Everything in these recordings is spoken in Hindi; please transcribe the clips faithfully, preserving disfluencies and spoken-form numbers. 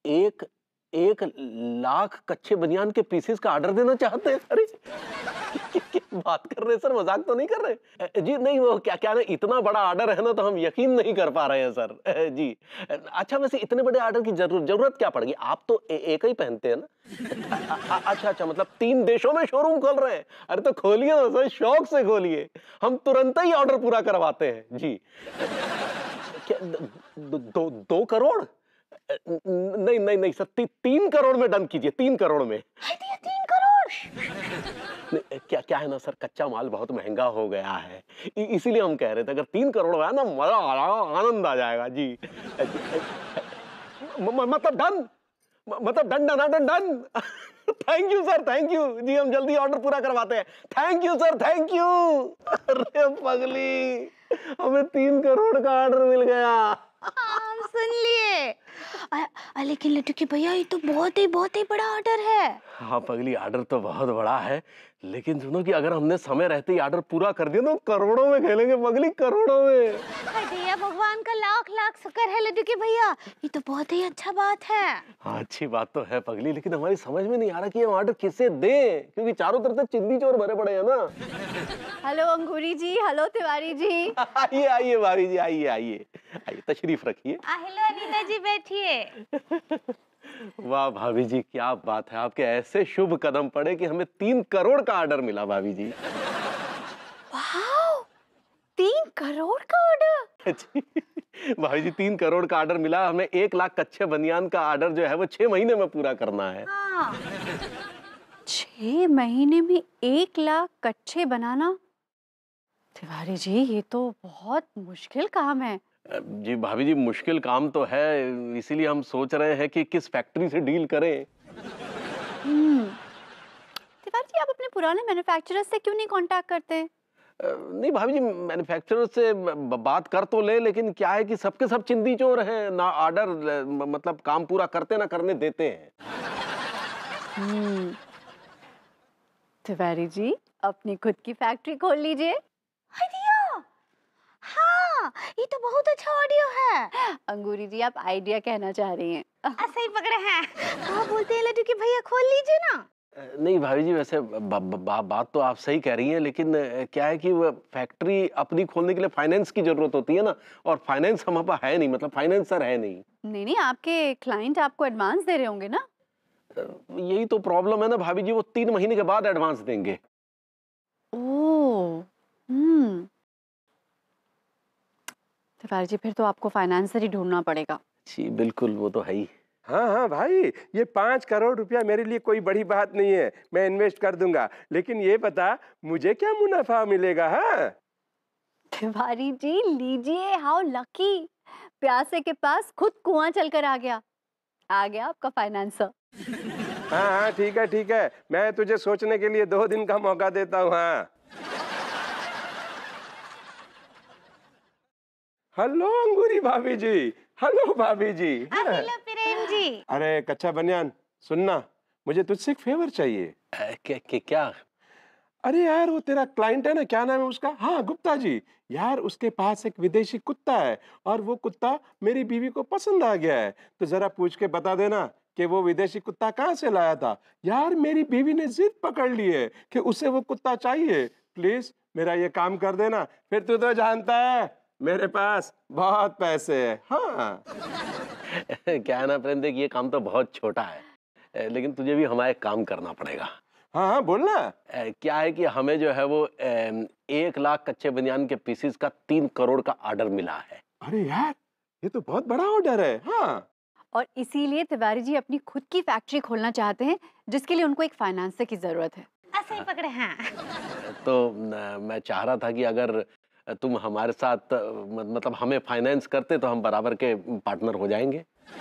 एक एक लाख कच्चे बनियान के पीसेस का ऑर्डर देना चाहते हैं? अरे क्या बात कर रहे हैं सर, मजाक तो नहीं कर रहे जी? नहीं, वो क्या क्या ना, इतना बड़ा ऑर्डर है ना तो हम यकीन नहीं कर पा रहे हैं सर जी। अच्छा, वैसे इतने बड़े ऑर्डर की जरूरत जरूरत क्या पड़ेगी? आप तो ए, एक ही पहनते हैं ना? अच्छा अच्छा, मतलब तीन देशों में शोरूम खोल रहे हैं? अरे तो खोलिए ना सर, शौक से खोलिए, हम तुरंत ही ऑर्डर पूरा करवाते हैं जी। क्या दो, दो, दो करोड़? नहीं नहीं नहीं सर, ती, तीन करोड़ में डन कीजिए, तीन करोड़ में। तीन करोड़? क्या क्या है ना सर, कच्चा माल बहुत महंगा हो गया है, इसीलिए हम कह रहे थे अगर तीन करोड़ हुआ ना, मजा आ जाएगा, आनंद आ जाएगा जी। मतलब डन, मतलब done done done done. Thank you sir, thank you जी, हम जल्दी ऑर्डर पूरा करवाते हैं। Thank you sir, thank you. अरे पगली, हमें तीन करोड़ का ऑर्डर मिल गया। हाँ, सुन लिए। लेकिन लड्डू के भैया, ये तो बहुत ही बहुत ही बड़ा ऑर्डर है। हाँ पगली, ऑर्डर तो बहुत बड़ा है, लेकिन सुनो कि अगर हमने समय रहते ही ऑर्डर पूरा कर दिया तो करोड़ों में खेलेंगे पगली, करोड़ों में। भैया, भगवान का लाख लाख शुक्र है लड्डू के भैया, ये तो बहुत ही अच्छा बात है। हाँ अच्छी बात तो है पगली, लेकिन हमारी समझ में नहीं आ रहा कि हम ऑर्डर किसे दें, क्योंकि चारों तरफ से चिंदी चोर भरे पड़े हैं ना। Hello Angoori ji, hello Tiwari ji. आइए आइए भाभी जी, आइए आइए आइए, तशरीफ रखिए। हेलो अनीता जी, बैठिए। वाह भाभी जी, क्या बात है, आपके ऐसे शुभ कदम पड़े कि हमें तीन करोड़ का ऑर्डर मिला भाभी जी। वाह, तीन करोड़ का ऑर्डर? भाभी जी, तीन करोड़ का ऑर्डर मिला, हमें एक लाख कच्चे बनियान का ऑर्डर जो है वो छह महीने में पूरा करना है। हाँ। छह महीने में एक लाख कच्चे बनाना, तिवारी जी ये तो बहुत मुश्किल काम है। जी भाभी जी, मुश्किल काम तो है, इसीलिए हम सोच रहे हैं कि किस फैक्ट्री से डील करें। हम्म, तिवारी जी आप अपने पुराने मैन्युफैक्चरर से क्यों नहीं कांटेक्ट करते? नहीं भाभी जी, मैन्युफैक्चरर से बात कर तो ले, लेकिन क्या है कि सबके सब चिंदी चोर हैं ना, ऑर्डर मतलब काम पूरा करते ना करने देते हैं। हम्म, तिवारी जी अपनी खुद की फैक्ट्री खोल लीजिए। हाँ, ये तो बहुत अच्छा ऑडियो है। अंगूरी जी, आप आइडिया कहना चाह रही हैं? ऐसे ही पकड़े हैं। आप बोलते हैं लड्डू की भैया, खोल लीजिए ना। नहीं भाभी जी, वैसे बा, बा, बात तो आप सही कह रही हैं, लेकिन क्या है कि वो फैक्ट्री अपनी खोलने के लिए फाइनेंस की जरूरत होती है ना, और फाइनेंस हमारे पास है नहीं, मतलब फाइनेंसर है नहीं। नहीं नहीं, आपके क्लाइंट आपको एडवांस दे रहे होंगे ना? यही तो प्रॉब्लम है ना भाभी जी, वो तीन महीने के बाद एडवांस देंगे। ओह, हम्म, तिवारी जी फिर तो आपको फाइनेंसर ही ढूंढना पड़ेगा। जी बिल्कुल, वो तो है ही। हाँ हाँ भाई, ये पांच करोड़ रुपया मेरे लिए कोई बड़ी बात नहीं है, मैं इन्वेस्ट कर दूंगा, लेकिन ये बता मुझे क्या मुनाफा मिलेगा? हाँ तिवारी जी लीजिए, हाउ लकी, प्यासे के पास खुद कुआं चलकर आ गया, आ गया आपका फाइनेंसर। हाँ हाँ ठीक है ठीक है, मैं तुझे सोचने के लिए दो दिन का मौका देता हूँ। हाँ हेलो अंगूरी भाभी जी, हेलो भाभी जी। हेलो प्रेम जी। अरे कच्चा बनियान, सुनना, मुझे तुझसे एक फेवर चाहिए। क्या क्या क्या? अरे यार, वो तेरा क्लाइंट है ना, क्या नाम है उसका? हाँ गुप्ता जी। यार उसके पास एक विदेशी कुत्ता है, और वो कुत्ता मेरी बीवी को पसंद आ गया है, तो जरा पूछ के बता देना कि वो विदेशी कुत्ता कहाँ से लाया था। यार मेरी बीवी ने जिद पकड़ ली है कि उसे वो कुत्ता चाहिए, प्लीज मेरा ये काम कर देना, फिर तू तो जानता है मेरे पास बहुत पैसे है। हाँ क्या है ना प्रेम, देख ये काम तो बहुत छोटा है, लेकिन तुझे भी हमारा एक काम करना पड़ेगा। हाँ हाँ बोलना। क्या है कि हमें जो है वो एक लाख कच्चे बनियान के पीसीस का तीन करोड़ का ऑर्डर मिला है। अरे यार, ये तो बहुत बड़ा ऑर्डर है। हाँ, और इसीलिए तिवारी जी अपनी खुद की फैक्ट्री खोलना चाहते हैं, जिसके लिए उनको एक फाइनेंसर की जरूरत है। ऐसे ही पकड़े हैं। तो मैं चाह रहा था कि अगर तुम हमारे साथ मतलब हमें फाइनेंस करते तो हम बराबर के पार्टनर हो जाएंगे।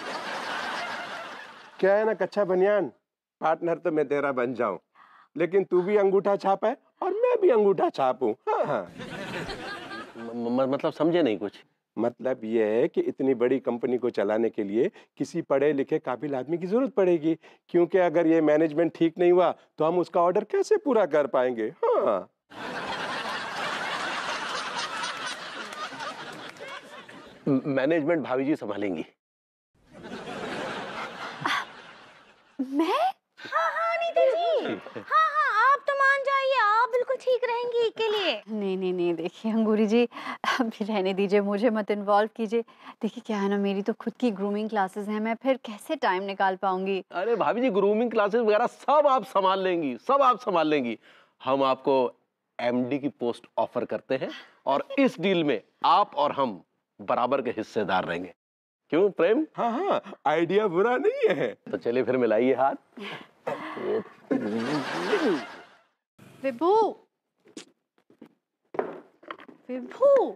क्या है ना कच्चा बनियान, पार्टनर तो मैं तेरा बन जाऊं, लेकिन तू भी अंगूठा छाप है और मैं भी अंगूठा छापूं। हाँ हाँ म, मतलब समझे नहीं कुछ। मतलब ये है कि इतनी बड़ी कंपनी को चलाने के लिए किसी पढ़े लिखे काबिल आदमी की जरूरत पड़ेगी, क्योंकि अगर ये मैनेजमेंट ठीक नहीं हुआ तो हम उसका ऑर्डर कैसे पूरा कर पाएंगे। हाँ मैनेजमेंट भाभी जी संभालेंगी। अभी रहने दीजिए, मुझे मत इन्वॉल्व कीजिए। देखिए क्या है ना, मेरी तो खुद की ग्रूमिंग क्लासेस हैं, मैं फिर कैसे टाइम निकाल पाऊंगी। अरे भाभी जी, ग्रूमिंग क्लासेस वगैरह सब आप संभाल लेंगी, सब आप संभाल लेंगी। हम आपको एमडी की पोस्ट ऑफर करते हैं और इस डील में आप और हम बराबर के हिस्सेदार रहेंगे। क्यों प्रेम? हाँ हाँ, आइडिया बुरा नहीं है। तो चलिए फिर मिलाइए हाथ। विभू, विभू,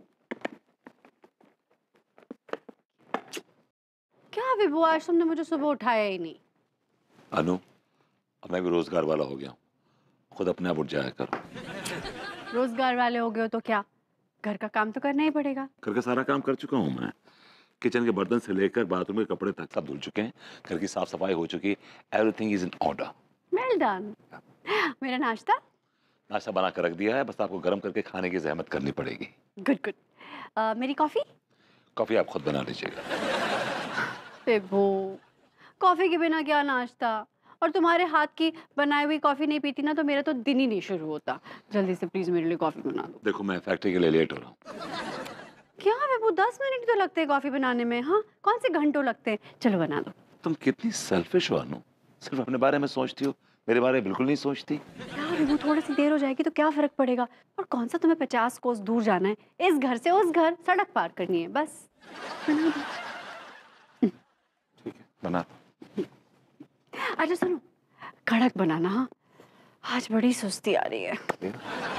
क्या विभू, आज तुमने मुझे सुबह उठाया ही नहीं। अनु, अब मैं भी रोजगार वाला हो गया हूँ, खुद अपने आप उठ जाया करो। रोजगार वाले हो गए हो तो क्या, घर का काम तो करना ही पड़ेगा। घर का सारा काम कर चुका हूँ मैं। किचन के बर्तन से लेकर बाथरूम के कपड़े तक सब धुल चुके हैं, घर की साफ सफाई हो चुकी है, everything is in order. Well done. मेरा नाश्ता? नाश्ता बना कर रख दिया है, बस आपको गर्म करके खाने की जहमत करनी पड़ेगी। Good good. uh, मेरी कॉफी? कॉफी आप खुद बना लीजिएगा। विभू, कॉफी के बिना क्या नाश्ता, और तुम्हारे हाथ की बनाई हुई कॉफी नहीं पीती ना तो मेरा तो दिन ही नहीं शुरू होता। जल्दी से प्लीज मेरे लिए कॉफी बना दो। देखो मैं फैक्ट्री के लिए लेट हो रहा हूँ। क्या विभू, दस मिनट तो लगते हैं कॉफी बनाने में। हाँ, कौन से घंटों लगते हैं, चलो बना दो। तुम कितनी सेल्फिश हो अनु, सिर्फ अपने बारे में सोचती हो, मेरे बारे में बिल्कुल नहीं सोचती। यार विभू, थोड़ी सी देर हो जाएगी तो क्या फर्क पड़ेगा, और कौन सा तुम्हें पचास कोस दूर जाना है, इस घर से उस घर सड़क पार करनी है, बस बना दो। ठीक है, बना। अच्छा सुनो, कड़क बनाना। हाँ, आज बड़ी सुस्ती आ रही है।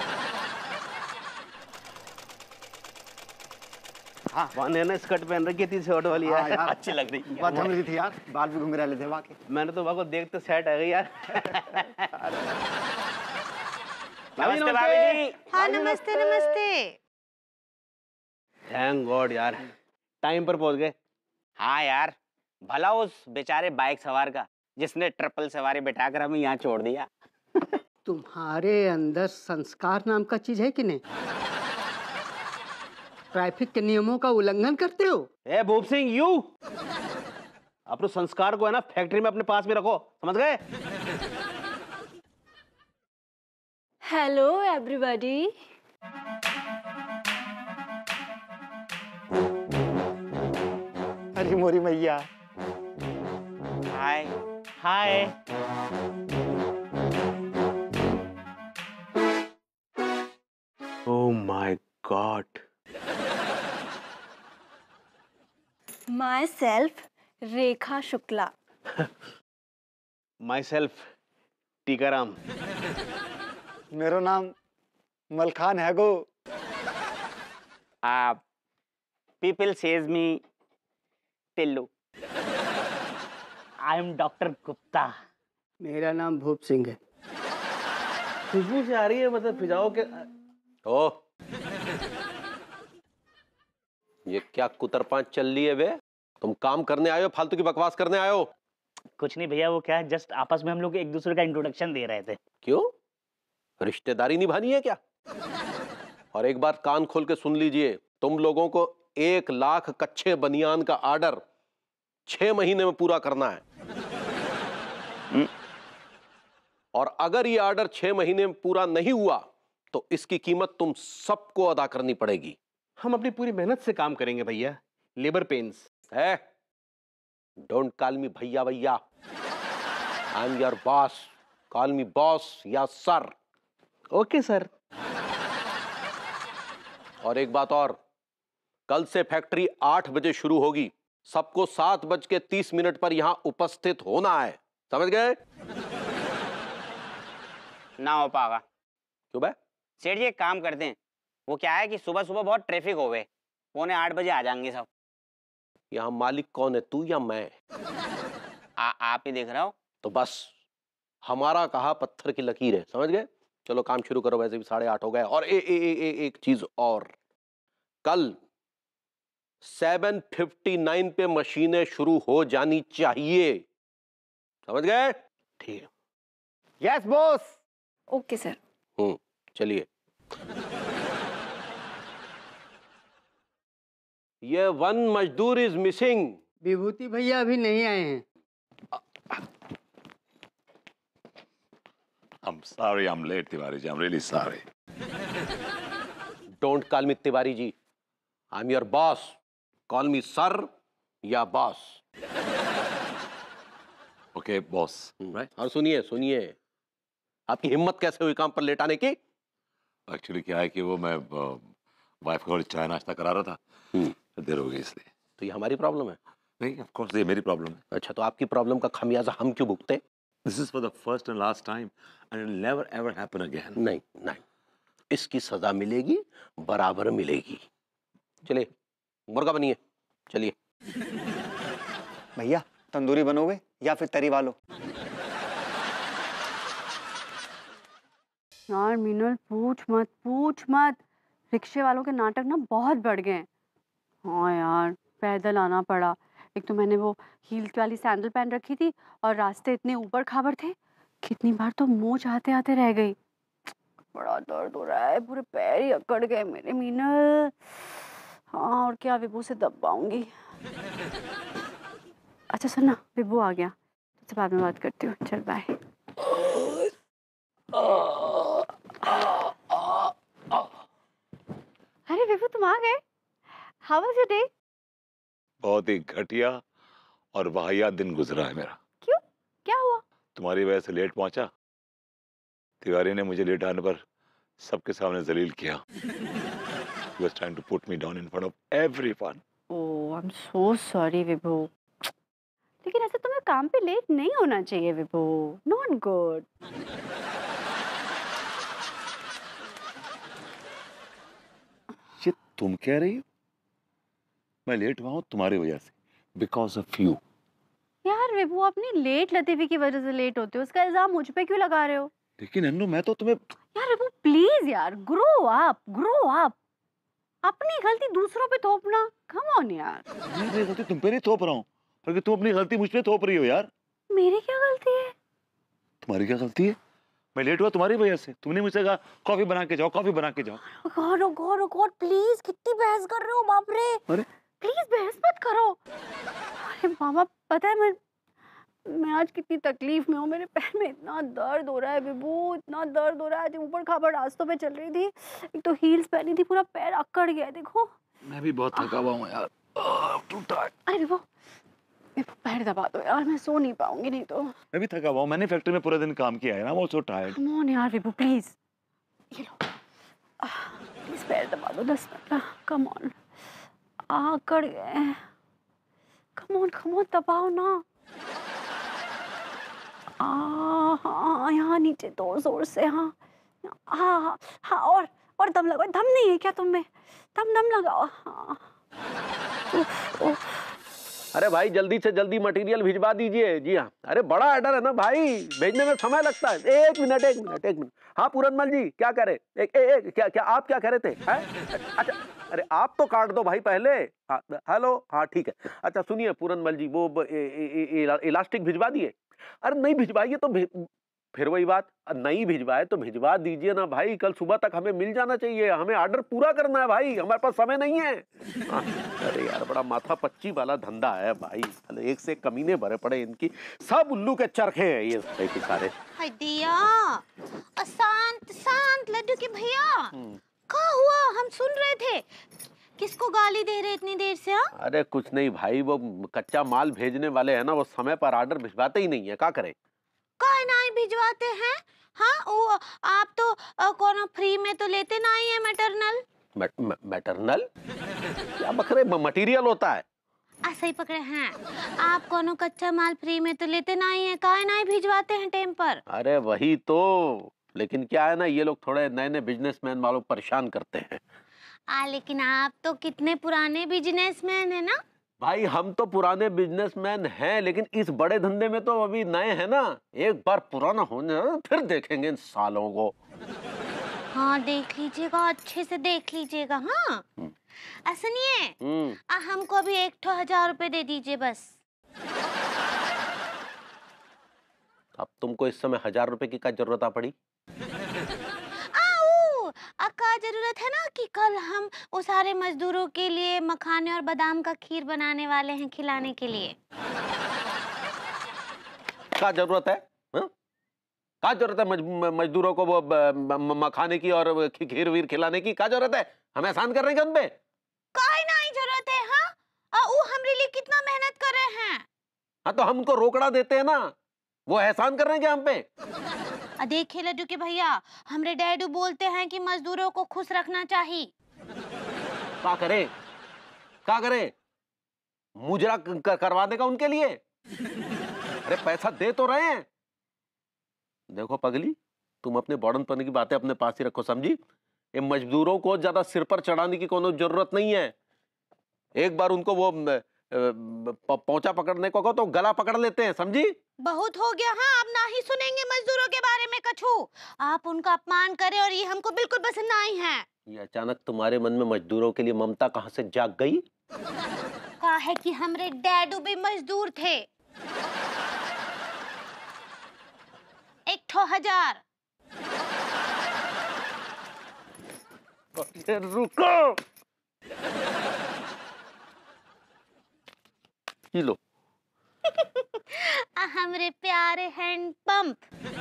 हाँ, वहाँ ने स्कर्ट पहन रखी थी शर्ट वाली यार, हाँ यार, अच्छी लग रही है। बात जम रही थी यार, बाल भी घूम रहे थे वहाँ के। मैंने तो वहाँ को देख तो सेट आ गई यार। नमस्ते भाभी जी। हाँ नमस्ते नमस्ते। थैंक गॉड यार, टाइम पर पहुंच गए। हाँ यार, भला उस बेचारे बाइक सवार का जिसने ट्रिपल सवारी बिठाकर हमें यहाँ छोड़ दिया। तुम्हारे अंदर संस्कार नाम का चीज है कि नहीं? ट्रैफिक के नियमों का उल्लंघन करते हो? ए भूप सिंह, यू अपने संस्कार को है ना फैक्ट्री में अपने पास में रखो, समझ गए? Hello everybody. अरे मोरी मैया। हाय हाय। Oh my god. Myself Rekha Shukla. Myself Tikaram. मेरा नाम मलखान है गो। आप people says me Tillu. I am doctor Gupta. मेरा नाम भूप सिंह है। खुशबू से आ रही है, मतलब फिजाओ के। ओ, ये क्या कुतरपांच चल रही है बे? तुम काम करने आए हो, फालतू की बकवास करने आए हो? कुछ नहीं भैया, वो क्या है, जस्ट आपस में हम लोग एक दूसरे का इंट्रोडक्शन दे रहे थे। क्यों, रिश्तेदारी निभानी है क्या? और एक बार कान खोल के सुन लीजिए, तुम लोगों को एक लाख कच्चे बनियान का ऑर्डर छह महीने में पूरा करना है। और अगर ये ऑर्डर छह महीने में पूरा नहीं हुआ तो इसकी कीमत तुम सबको अदा करनी पड़ेगी। हम अपनी पूरी मेहनत से काम करेंगे भैया, लेबर पेन्स है। डोंट कॉल मी भैया भैया, I am your boss, call me boss या सर। Okay sir. और एक बात और, कल से फैक्ट्री आठ बजे शुरू होगी, सबको सात बज के तीस मिनट पर यहां उपस्थित होना है, समझ गए? ना हो पाएगा। क्यों बे? सेठ जी एक काम करते हैं, वो क्या है कि सुबह सुबह बहुत ट्रैफिक हो गए, पौने आठ बजे आ जाएंगे सब। यहां मालिक कौन है, तू या मैं? आ, आप ही देख रहे हो। तो बस हमारा कहा पत्थर की लकीर है, समझ गए? चलो काम शुरू करो, वैसे भी साढ़े आठ हो गए। और ए, ए, ए, ए, एक चीज और, कल सेवन फिफ्टी नाइन पे मशीनें शुरू हो जानी चाहिए, समझ गए? ठीक है। Yes boss. Okay sir. Hmm, चलिए। ये वन मजदूर इज मिसिंग। विभूति भैया अभी नहीं आए हैं। I'm sorry, I'm late, Tiwari ji, I'm really sorry. Don't call me Tiwari ji, I am your boss, call me sir या बॉस। Okay boss. और सुनिए सुनिए, आपकी हिम्मत कैसे हुई काम पर लेट आने की? एक्चुअली क्या है कि वो मैं वाइफ को चाय नाश्ता करा रहा था, देर हो गई इसलिए। तो ये हमारी प्रॉब्लम है? नहीं, ऑफ कोर्स ये मेरी प्रॉब्लम है। अच्छा, तो आपकी प्रॉब्लम का खमियाजा हम क्यों भुगते? This is for the first and last time and it never ever happen again. नहीं नहीं, इसकी सजा मिलेगी, बराबर मिलेगी। चलिए मुर्गा बनिए, चलिए। भैया तंदूरी बनोगे या फिर तरी वालो? यार मीनल पूछ मत पूछ मत, रिक्शे वालों के नाटक ना बहुत बढ़ गए हैं। हाँ यार, पैदल आना पड़ा। एक तो मैंने वो हील्स वाली सैंडल पहन रखी थी और रास्ते इतने ऊपर खाबर थे, कितनी बार तो मोच आते आते रह गई। बड़ा दर्द हो रहा है, पूरे पैर ही अकड़ गए मेरे मीनल। हाँ, और क्या विभू से दबाऊंगी। अच्छा सुन ना, विभू आ गया, तुझसे बाद में बात करती हूँ। चल बाय। अरे विभू तुम आ गए। How was your day? बहुत ही घटिया और वाहियात दिन गुजरा है मेरा। क्यों, क्या हुआ? तुम्हारी वजह से लेट पहुंचा। तिवारी ने मुझे लेट आने पर सबके सामने जलील किया। He was trying to put me down in front of everyone. Oh I am so sorry Vibhu, लेकिन ऐसे तुम्हें काम पे लेट नहीं होना चाहिए विभू, नॉट गुड। ये तुम कह रही हो? मैं लेट हुआ हूँ तुम्हारी वजह से, बिकॉज ऑफ यू। यार विभू, अपनी लेट लतीफी की वजह से लेट होते हो, उसका इल्जाम मुझ पे क्यों लगा रहे हो? लेकिन अन्नू मैं तो तुम्हें। यार विभू प्लीज यार, ग्रो अप ग्रो अप। अपनी गलती दूसरों पे थोपना, कम ऑन यार। मैं अपनी गलती तुम पे नहीं थोप रहा हूँ, बल्कि तुम अपनी गलती मुझ पे थोप रही हो यार। मेरी क्या गलती है? तुम्हारी क्या गलती है? मैं लेट हुआ तुम्हारी वजह से। तुमने मुझसे कहा कॉफी बना के जाओ, कॉफी बना के जाओ। God oh god oh god, please कितनी बहस कर रहे हो, बाप रे। अरे प्लीज बहस मत करो। अरे मामा, पता है मैं मैं आज कितनी तकलीफ में हूँ। मेरे पैर में इतना दर्द हो रहा है विभू, इतना दर्द हो रहा है। आज ऊपर खाबर रास्तों पे चल रही थी, एक तो हील्स पहनी थी, पूरा पैर अकड़ गया है, देखो। मैं भी बहुत थका हुआ हूँ यार। अरे विभू, विभू पैर दबा दो यार, मैं सो नहीं पाऊंगी नहीं तो। मैं भी थका हुआ हूँ, मैंने फैक्ट्री में पूरा दिन काम किया है ना, वो सो टायर्ड। कम ऑन यार विभू प्लीज, ये लो प्लीज पैर दबा दो दस मिनट का, कम ऑन। अकड़ गए, कम ऑन कम ऑन दबाओ ना। आ, हाँ यहाँ नीचे जोर जोर से, हाँ हाँ हाँ हाँ, और और दम लगाओ। दम नहीं है क्या तुम में? दम दम लगाओ। हाँ। उफ, उफ। अरे भाई जल्दी से जल्दी मटेरियल भिजवा दीजिए। जी हाँ, अरे बड़ा ऑर्डर है ना भाई, भेजने में समय लगता है। एक मिनट एक मिनट एक मिनट हाँ पूरनमल जी, क्या कह रहे? एक, एक, एक क्या क्या आप क्या कह रहे थे? है? अच्छा, अरे आप तो काट दो भाई पहले। हाँ हेलो, हाँ ठीक है। अच्छा सुनिए पूरनमल जी, वो इलास्टिक भिजवा दिए? अरे नहीं भिजवाइए तो फिर वही बात, नहीं भिजवाए तो भिजवा दीजिए ना भाई, कल सुबह तक हमें मिल जाना चाहिए, हमें ऑर्डर पूरा करना है भाई, हमारे पास समय नहीं है। हाँ, अरे यार बड़ा माथा पच्ची वाला धंधा है भाई, एक से कमीने भरे पड़े इनकी, सब उल्लू के चरखे हैं ये सारे। हाय दिया, शांत शांत लड्डू के भैया, क्या हुआ? हम सुन रहे थे, किसको गाली दे रहे इतनी देर से? हाँ अरे कुछ नहीं भाई, वो कच्चा माल भेजने वाले हैं ना, वो समय पर ऑर्डर भिजवाते ही नहीं है, क्या करें? काय नहीं भिजवाते हैं? हाँ वो आप तो कोनो फ्री में तो लेते नहीं है मैटरनल। मैटरनल क्या बकरे, मटेरियल होता है। ऐसा ही पकड़े हैं आप, कोनो कच्चा माल फ्री में तो लेते नहीं है, काय नहीं भिजवाते हैं टाइम पर? अरे वही तो, लेकिन क्या है ना, ये लोग थोड़े नए नए बिजनेसमैन वालों परेशान करते हैं। आ, लेकिन आप तो कितने पुराने बिजनेसमैन है ना भाई। हम तो पुराने बिजनेसमैन हैं, लेकिन इस बड़े धंधे में तो अभी नए हैं ना, एक बार पुराना होने फिर देखेंगे इन सालों को। हाँ देख लीजिएगा, अच्छे से देख लीजिएगा। हाँ सुनिए, हमको अभी एक ठो हजार रुपए दे दीजिए बस। अब तुमको इस समय हजार रुपए की क्या जरूरत आ पड़ी? का जरूरत है ना कि कल हम वो सारे मजदूरों के लिए मखाने और बादाम का खीर बनाने वाले हैं खिलाने के लिए। क्या जरूरत है? क्या जरूरत है मज, मजदूरों को वो मखाने की और खीर वीर खिलाने की? क्या जरूरत है? हमें आसान कर रहे हैं उनपे? काहे नहीं जरूरत है? हाँ, आ, वो हमरे लिए कितना मेहनत कर रहे हैं। हाँ तो हम उनको रोकड़ा देते हैं ना, वो एहसान कर रहे हैं क्या हम पे? आ, देखिए लड्डू के भैया, हमरे डैडू बोलते हैं कि मजदूरों को खुश रखना चाहिए। क्या करें क्या करें, मुजरा कर, करवा देगा उनके लिए? अरे पैसा दे तो रहे हैं। देखो पगली, तुम अपने बॉर्डनपन की बातें अपने पास ही रखो, समझी? ये मजदूरों को ज्यादा सिर पर चढ़ाने की कोनो जरूरत नहीं है। एक बार उनको वो पौचा पकड़ने को कहो तो गला पकड़ लेते हैं, समझी? बहुत हो गया। हाँ, आप ना ही सुनेंगे मजदूरों के बारे में कछु। आप उनका अपमान करें और ये हमको बिल्कुल पसंद नहीं है। ये अचानक तुम्हारे मन में मजदूरों के लिए ममता कहाँ से जाग गई? कहा है कि हमरे डैडू भी मजदूर थे। एक ठो हजार। रुको, ये लो। हमरे प्यारे हैंड पंप।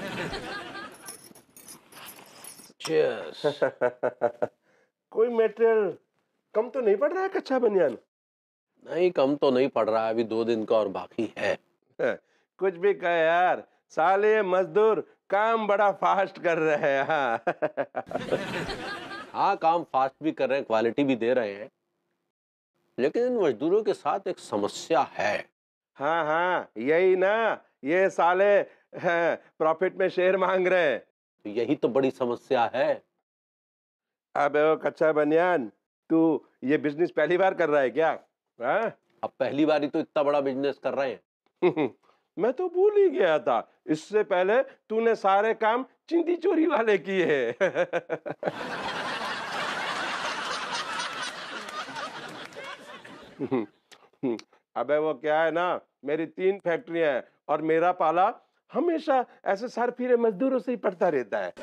कोई मटेरियल कम तो नहीं पड़ रहा है कच्चा बनियान? नहीं, कम तो नहीं पड़ रहा है, अभी दो दिन का और बाकी है। कुछ भी कहे यार, साले मजदूर काम बड़ा फास्ट कर रहे हैं। हाँ हाँ, काम फास्ट भी कर रहे हैं, क्वालिटी भी दे रहे हैं, लेकिन इन मजदूरों के साथ एक समस्या है। हाँ हाँ, यही ना, ये साले प्रॉफिट में शेयर मांग रहे हैं। तो यही तो बड़ी समस्या है। अब वो कच्चा बनियान, तू ये बिजनेस पहली बार कर रहा है क्या? हाँ? अब पहली बार ही तो इतना बड़ा बिजनेस कर रहे हैं। मैं तो भूल ही गया था, इससे पहले तूने सारे काम चिंदी चोरी वाले किए। अबे वो क्या है ना, मेरी तीन फैक्ट्रियां हैं और मेरा पाला हमेशा ऐसे सर फिरे मजदूरों से ही पड़ता रहता है।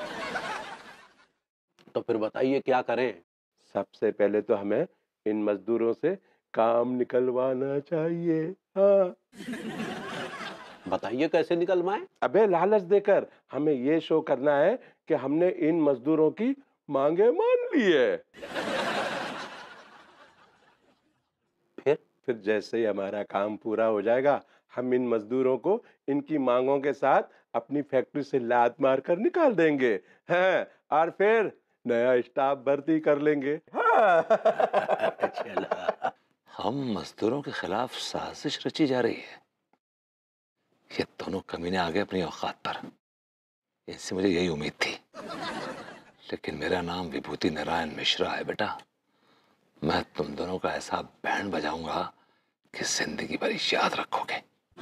तो फिर बताइए क्या करें? सबसे पहले तो हमें इन मजदूरों से काम निकलवाना चाहिए। हाँ बताइए कैसे निकलवाएं? अबे लालच देकर हमें ये शो करना है कि हमने इन मजदूरों की मांगे मान ली है। फिर फिर जैसे ही हमारा काम पूरा हो जाएगा, हम इन मजदूरों को इनकी मांगों के साथ अपनी फैक्ट्री से लात मारकर निकाल देंगे हैं, और फिर नया स्टाफ भर्ती कर लेंगे। हाँ। हम मजदूरों के खिलाफ साजिश रची जा रही है। ये दोनों कमीने आ गए अपनी औकात पर, इनसे मुझे यही उम्मीद थी। लेकिन मेरा नाम विभूति नारायण मिश्रा है बेटा। मैं तुम दोनों का ऐसा बैंड बजाऊंगा कि जिंदगी भर याद रखोगे।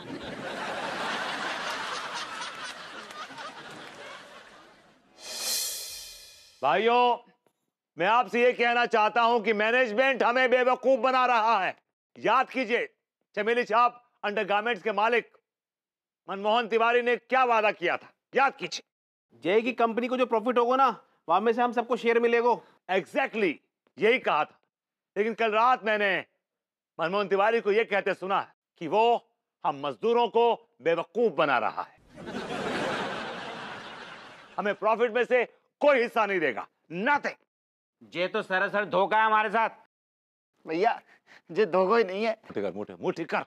भाइयों, मैं आपसे ये कहना चाहता हूं कि मैनेजमेंट हमें बेवकूफ बना रहा है। याद कीजिए, चमेली छाप अंडरगारमेंट्स के मालिक मनमोहन तिवारी ने क्या वादा किया था, याद कीजिए। जय की कंपनी को जो प्रॉफिट होगा ना, वहां में से हम सबको शेयर मिलेगा। एग्जैक्टली exactly, यही कहा था। लेकिन कल रात मैंने मनमोहन तिवारी को यह कहते सुना कि वो हम मजदूरों को बेवकूफ बना रहा है। हमें प्रॉफिट में से कोई हिस्सा नहीं देगा, नथिंग। ये तो सरासर धोखा है हमारे साथ। भैया ये धोखो ही नहीं है। मुट्ठी कर, मुट्ठी मुट्ठी कर।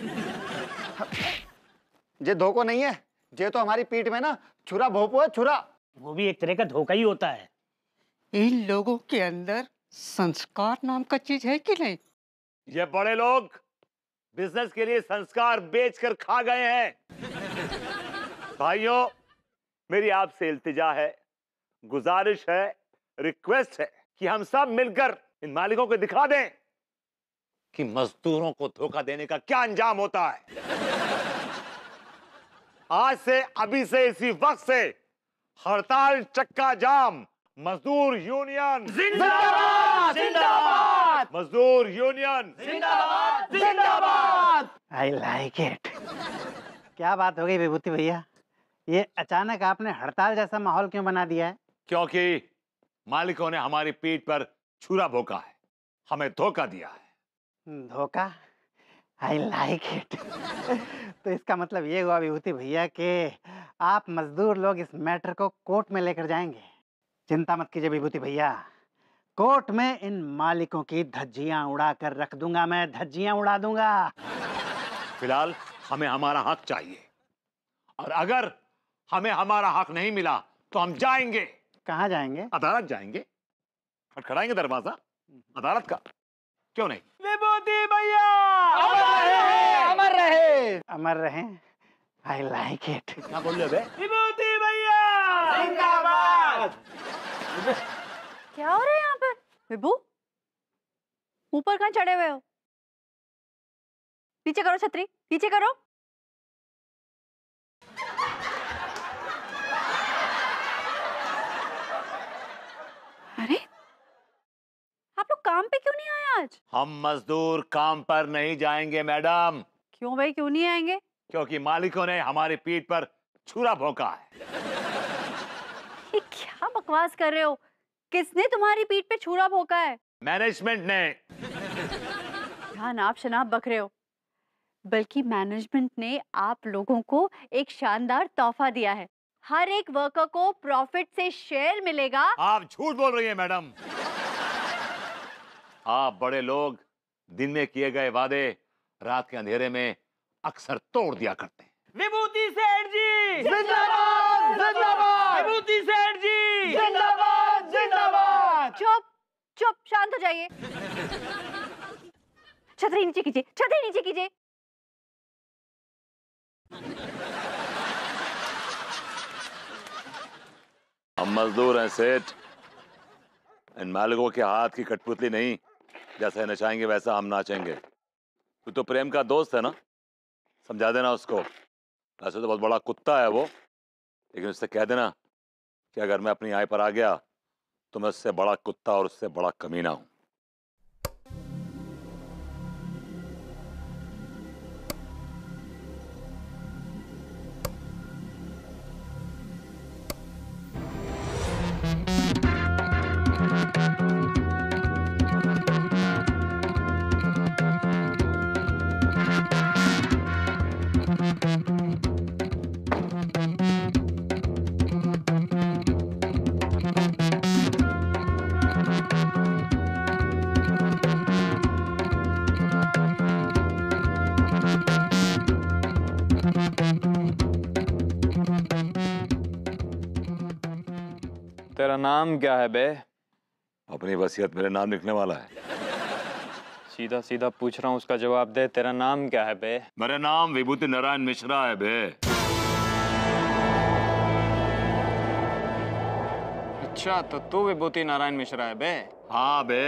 ये धोखो नहीं है, ये तो हमारी पीठ में ना छुरा भोपो है, छुरा। वो भी एक तरह का धोखा ही होता है। इन लोगों के अंदर संस्कार नाम का चीज है कि नहीं? ये बड़े लोग बिजनेस के लिए संस्कार बेचकर खा गए हैं। भाइयों, मेरी आपसे इल्तिजा है, गुजारिश है, रिक्वेस्ट है कि हम सब मिलकर इन मालिकों को दिखा दें कि मजदूरों को धोखा देने का क्या अंजाम होता है। आज से, अभी से, इसी वक्त से हड़ताल, चक्का जाम, मजदूर यूनियन जिंदाबाद जिंदाबाद, मजदूर यूनियन जिंदाबाद जिंदाबाद। I like it. क्या बात हो गई विभूति भैया, ये अचानक आपने हड़ताल जैसा माहौल क्यों बना दिया है? क्योंकि मालिकों ने हमारी पीठ पर छुरा भोंका है, हमें धोखा दिया है। धोखा? I like it. तो इसका मतलब ये हुआ विभूति भैया कि आप मजदूर लोग इस मैटर को कोर्ट में लेकर जाएंगे। चिंता मत कीजिए विभूति भैया, कोर्ट में इन मालिकों की धज्जियां उड़ा कर रख दूंगा, मैं धज्जियां उड़ा दूंगा। फिलहाल हमें हमारा हक चाहिए, और अगर हमें हमारा हक नहीं मिला तो हम जाएंगे। कहाँ जाएंगे? अदालत जाएंगे, खटखटाएंगे दरवाजा अदालत का, क्यों नहीं? विभूति भैया अमर रहे, अमर रहे, अमर रहे। I like it. क्या बोल रहे हो? विभूति भैया जिंदाबाद। क्या हो रहा है यहाँ पर? विभू, ऊपर कहाँ चढ़े हुए हो? पीछे करो छतरी, पीछे करो। अरे, आप लोग काम पे क्यों नहीं आए आज? हम मजदूर काम पर नहीं जाएंगे मैडम। क्यों भाई, क्यों नहीं आएंगे? क्योंकि मालिकों ने हमारी पीठ पर छुरा भोंका है। ये क्या बकवास कर रहे हो? किसने तुम्हारी पीठ पे छुरा भोंका है? मैनेजमेंट ने। क्या नाप शनाप बक रहे हो? बल्कि मैनेजमेंट ने आप लोगों को एक शानदार तोहफा दिया है। हर एक वर्कर को प्रॉफिट से शेयर मिलेगा। आप झूठ बोल रही हैं मैडम। आप बड़े लोग दिन में किए गए वादे रात के अंधेरे में अक्सर तोड़ दिया करते हैं। विभूति सेठ जी जिंदाबाद, जिंदाबाद। विभूति सेठ जी जिंदाबाद, जिंदाबाद। चुप चुप, शांत हो जाइए। छतरी नीचे कीजिए, छतरी नीचे कीजिए। हम मजदूर हैं सेठ, इन मालिकों के हाथ की कठपुतली नहीं। जैसे नचाएंगे वैसा हम नाचेंगे। तू तो प्रेम का दोस्त है ना, समझा देना उसको। वैसे तो बहुत बड़ा कुत्ता है वो, लेकिन उससे कह देना कि अगर मैं अपनी आय पर आ गया तो मैं उससे बड़ा कुत्ता और उससे बड़ा कमीना हूं। तेरा नाम क्या है बे? अपनी वसीयत मेरे नाम लिखने वाला है। सीधा सीधा पूछ रहा हूँ, उसका जवाब दे। तेरा नाम क्या है बे? मेरा नाम विभूति नारायण मिश्रा है बे। अच्छा, तो तू विभूति नारायण मिश्रा है बे? हाँ बे।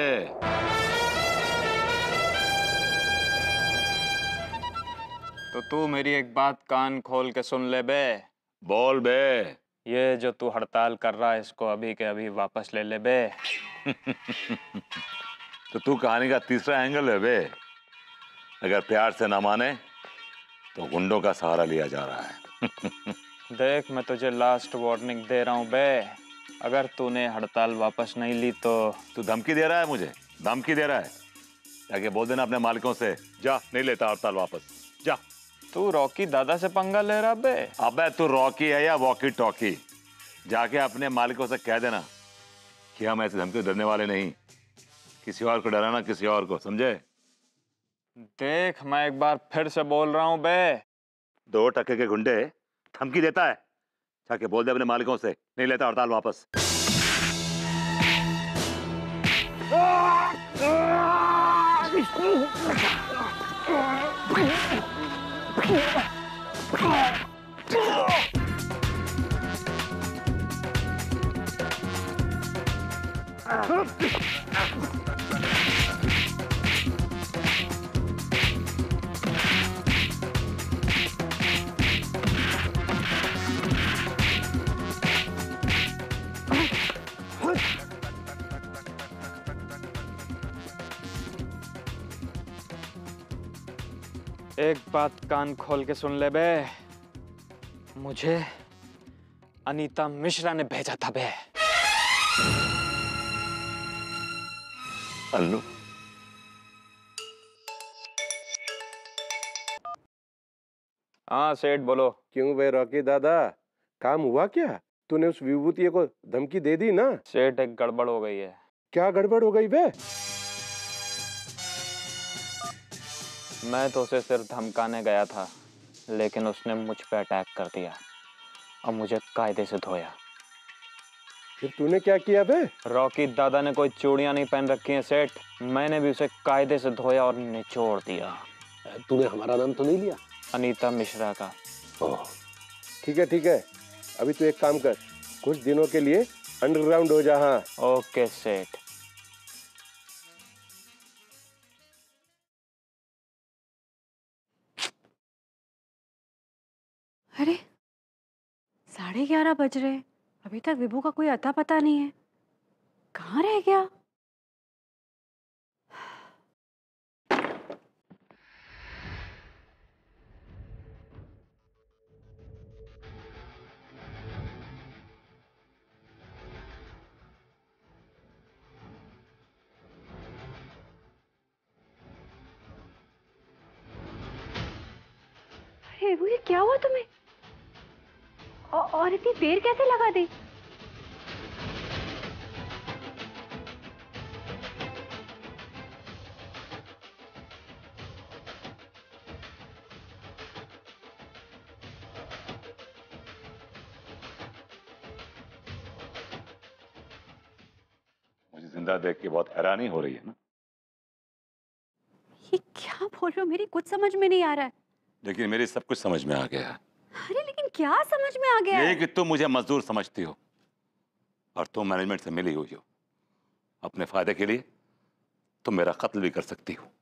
तो तू मेरी एक बात कान खोल के सुन ले बे। बोल बे। ये जो तू हड़ताल कर रहा है, इसको अभी के अभी वापस ले ले बे। तो तू कहानी का तीसरा एंगल है बे। अगर प्यार से ना माने तो गुंडों का सहारा लिया जा रहा है। देख, मैं तुझे लास्ट वार्निंग दे रहा हूँ बे। अगर तूने हड़ताल वापस नहीं ली तो। तू धमकी दे रहा है मुझे? धमकी दे रहा है? जाके बोल देना अपने मालिकों से, जा नहीं लेता हड़ताल वापस, जा। तू रॉकी दादा से पंगा ले रहा बे? अबे तू रॉकी है या वॉकी टॉकी? जाके अपने मालिकों से कह देना कि हम ऐसे धमकी डरने वाले नहीं। किसी और को डराना, किसी और को, समझे? देख, मैं एक बार फिर से बोल रहा हूँ बे। दो टके के गुंडे धमकी देता है, जाके बोल दे अपने मालिकों से नहीं लेता हड़ताल वापस। एक बात कान खोल के सुन ले बे। मुझे अनीता मिश्रा ने भेजा था बे। अन्नू, हाँ सेठ बोलो। क्यों भाई रॉकी दादा, काम हुआ क्या? तूने उस विभूति को धमकी दे दी ना? सेठ, एक गड़बड़ हो गई है। क्या गड़बड़ हो गई बे? मैं तो उसे सिर्फ धमकाने गया था, लेकिन उसने मुझ पे अटैक कर दिया और मुझे कायदे से धोया। फिर तूने क्या किया बे? रॉकी दादा ने कोई चूड़ियां नहीं पहन रखी हैं सेठ, मैंने भी उसे कायदे से धोया और निचोड़ दिया। तूने हमारा नाम तो नहीं लिया? अनीता मिश्रा का। ओह ठीक है ठीक है, अभी तू एक काम कर, कुछ दिनों के लिए अंडरग्राउंड हो जा। हाँ ओके सेठ। अरे साढ़े ग्यारह बज रहे हैं, अभी तक विभू का कोई अता पता नहीं है। कहाँ रह गया? अरे विभू, ये क्या हुआ तुम्हें? औ- और इतनी देर कैसे लगा दी? मुझे जिंदा देख के बहुत हैरानी हो रही है ना? ये क्या बोल रहे हो? मेरी कुछ समझ में नहीं आ रहा है। लेकिन मेरी सब कुछ समझ में आ गया है। अरे लेकिन क्या समझ में आ गया ये है? कि तुम मुझे मजदूर समझती हो और तुम मैनेजमेंट से मिली हुई हो। अपने फायदे के लिए तुम मेरा कत्ल भी कर सकती हो।